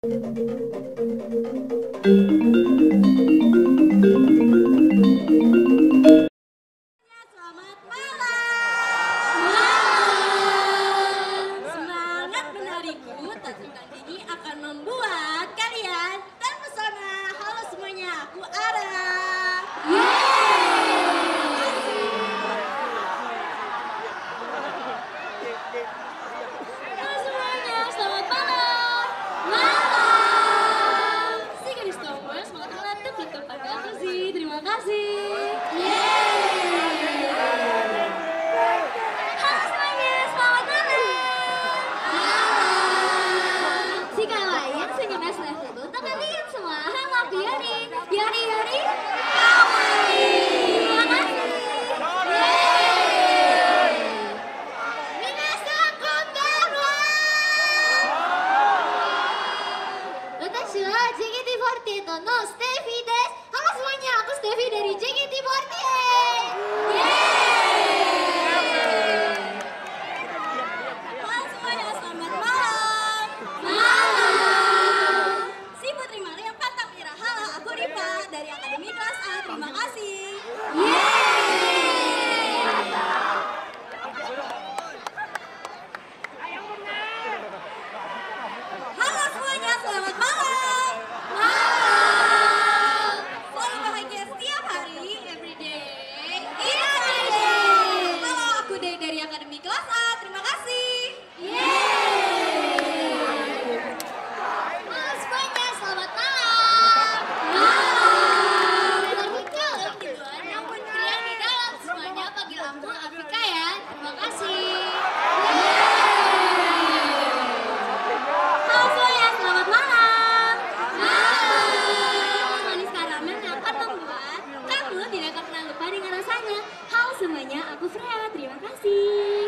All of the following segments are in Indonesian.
Selamat malam. Semangat menariku tak tertandingi akan membuat kalian terpesona. Halo semuanya, aku Ara. Halo semuanya, selamat malam. Si gadis tomboy semangat melatih betul pada sih. Terima kasih. Halo semuanya, selamat malam. Si kalian senyumnya level tak kalian semua. Halo Biari. Terima kasih. Minasan konbanwa. Watashi wa JKT48 no Steffi desu. Halo semuanya, aku Steffi dari JKT48. Halo semuanya, selamat malam. Si Putri Maria Pantapira. Halo, aku Ripa dari Akademi Kelas A. Terima kasih. Halo semuanya, selamat malam. Selalu bahagia setiap hari, everyday. Halo, aku dari Akademi Kelas A. Terima kasih. Halo semuanya, selamat malam. Terhitung duluan, namun kalian di dalam semuanya panggil aku Afika ya. Terima kasih. Halo semuanya, selamat malam. Manis karamel yang akan membuat kamu tidak akan pernah lupa dengan rasanya. Halo semuanya, aku Freya. Terima kasih.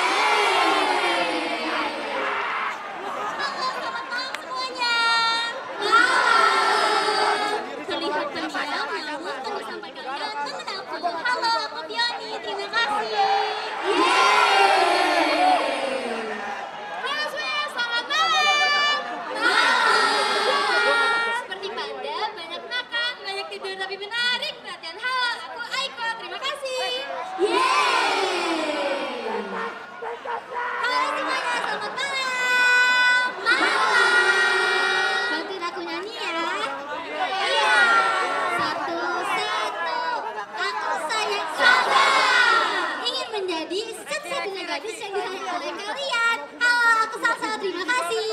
Halo, selamat malam semuanya. Terlihat pendiam namun terus sampai kalian mengenalku. Halo, aku Pioni. Terima kasih. Halo semuanya, selamat malam. Seperti panda, banyak makan, banyak tidur tapi menarik perhatian. Halo, aku Aiko. Terima kasih. Halo semuanya, selamat malam. Bantuin aku nyanyi ya. Iya. Satu. Aku sayang Salsa. Ingin menjadi satu-satunya gadis yang disayang oleh kalian. Halo, aku Salsa. Terima kasih.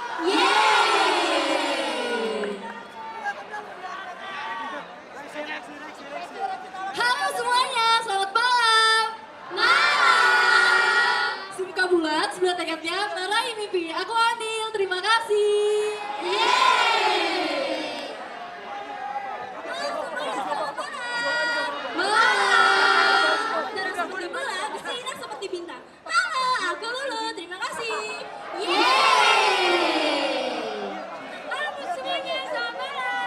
Halo semuanya, selamat malam. Si muka bulat, sebelah tekadnya meraih mimpi. Aku Anil, terima kasih. Halo semuanya, selamat malam. Darah seperti bulan, bersinar seperti bintang. Halo, aku Lulu, terima kasih. Halo semuanya, selamat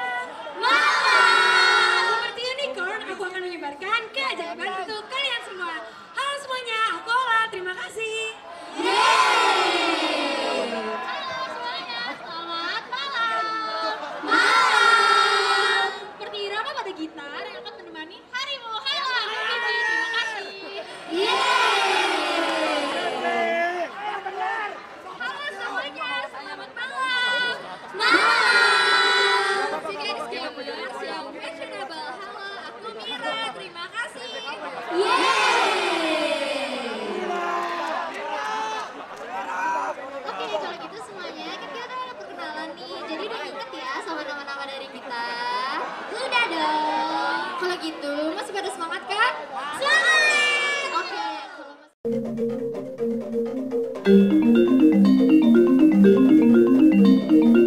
malam. Seperti unicorn, aku akan menyebarkan keajaiban untuk kalian semua. Halo semuanya, aku Ola, terima kasih. Halo semuanya, selamat malam. Seperti irama pada gitar yang akan menemani harimu. Halo, aku Vivi, terima kasih. Halo semuanya, selamat malam. Si gadis gamers yang fashionable. Halo, aku Mira, terima kasih. Oke, kalau gitu semuanya kan kita udah perkenalan nih. Jadi udah inget ya sama nama-nama dari kita. Udah dong. Kalau gitu masih pada semangat kan? Semangat. Oke, kalau masih